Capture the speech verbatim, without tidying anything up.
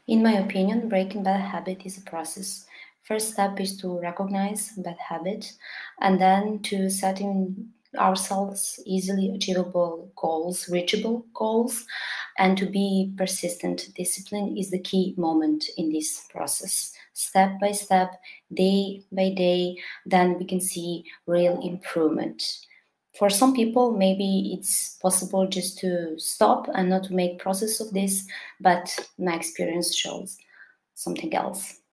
In my opinion, breaking bad habit is a process. First step is to recognize bad habit, and then to setting ourselves easily achievable goals, reachable goals, and to be persistent. Discipline is the key moment in this process. Step by step, day by day, then we can see real improvement. For some people, maybe it's possible just to stop and not to make process of this, but my experience shows something else.